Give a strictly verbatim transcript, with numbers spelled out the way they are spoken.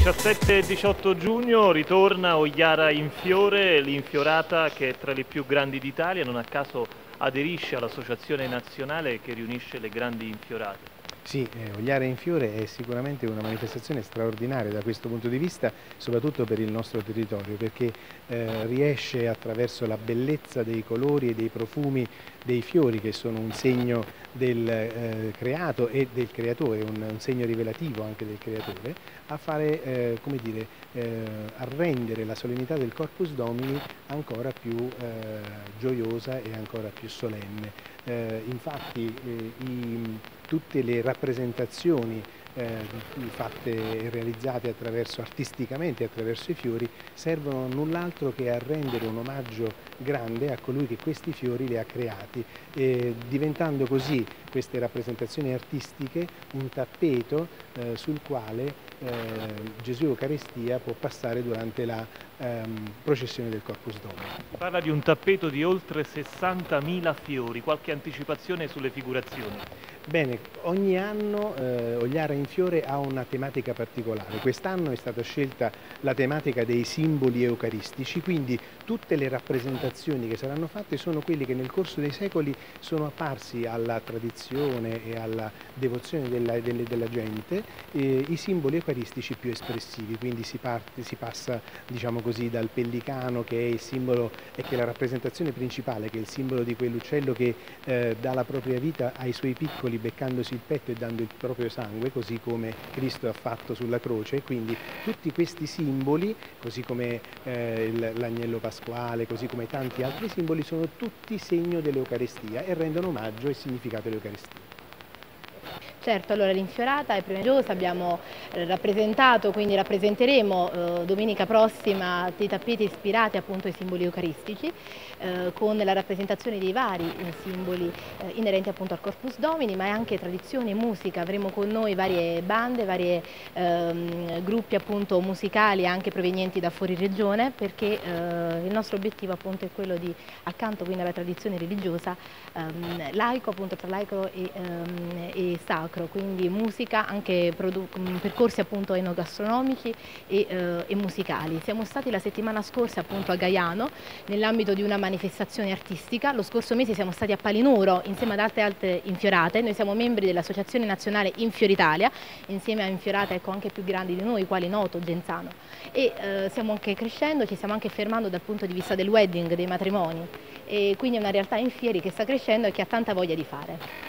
diciassette e diciotto giugno ritorna Ogliara in Fiore, l'infiorata che è tra le più grandi d'Italia, non a caso aderisce all'associazione nazionale che riunisce le grandi infiorate. Sì, eh, Ogliara in Fiore è sicuramente una manifestazione straordinaria da questo punto di vista, soprattutto per il nostro territorio, perché eh, riesce attraverso la bellezza dei colori e dei profumi dei fiori, che sono un segno del eh, creato e del creatore, un, un segno rivelativo anche del creatore, a fare, eh, come dire, eh, a rendere la solennità del Corpus Domini ancora più eh, gioiosa e ancora più solenne. Eh, infatti eh, i, tutte le rappresentazioni eh, fatte e realizzate attraverso, artisticamente attraverso i fiori servono a null'altro che a rendere un omaggio grande a colui che questi fiori li ha creati, eh, diventando così queste rappresentazioni artistiche un tappeto eh, sul quale eh, Gesù Eucaristia può passare durante la ehm, processione del Corpus Domini. Si parla di un tappeto di oltre sessantamila fiori, qualche anticipazione sulle figurazioni? Bene, ogni anno eh, Ogliara in Fiore ha una tematica particolare. Quest'anno è stata scelta la tematica dei simboli eucaristici, quindi tutte le rappresentazioni che saranno fatte sono quelle che nel corso dei secoli sono apparsi alla tradizione e alla devozione della, delle, della gente, eh, i simboli eucaristici più espressivi, quindi si, parte, si passa, diciamo così, dal pellicano, che è il simbolo e che è la rappresentazione principale, che è il simbolo di quell'uccello che eh, dà la propria vita ai suoi piccoli beccandosi il petto e dando il proprio sangue, così come Cristo ha fatto sulla croce. Quindi tutti questi simboli, così come eh, l'agnello pasquale, così come tanti altri simboli, sono tutti segno dell'Eucaristia e rendono omaggio e significato all'Eucaristia. Certo, allora l'infiorata è prestigiosa, abbiamo rappresentato, quindi rappresenteremo eh, domenica prossima dei tappeti ispirati appunto ai simboli eucaristici, eh, con la rappresentazione dei vari eh, simboli eh, inerenti appunto al Corpus Domini, ma è anche tradizione e musica. Avremo con noi varie bande, vari ehm, gruppi appunto musicali anche provenienti da fuori regione, perché eh, il nostro obiettivo appunto è quello di, accanto quindi alla tradizione religiosa, ehm, laico appunto tra laico e, ehm, e sacro, quindi musica, anche percorsi appunto enogastronomici e, eh, e musicali. Siamo stati la settimana scorsa appunto a Gaiano nell'ambito di una manifestazione artistica, lo scorso mese siamo stati a Palinuro insieme ad altre altre infiorate. Noi siamo membri dell'Associazione Nazionale Infioritalia, insieme a infiorate ecco, anche più grandi di noi, quali Noto, Genzano, e eh, stiamo anche crescendo, ci stiamo anche fermando dal punto di vista del wedding, dei matrimoni, e quindi è una realtà in fieri che sta crescendo e che ha tanta voglia di fare.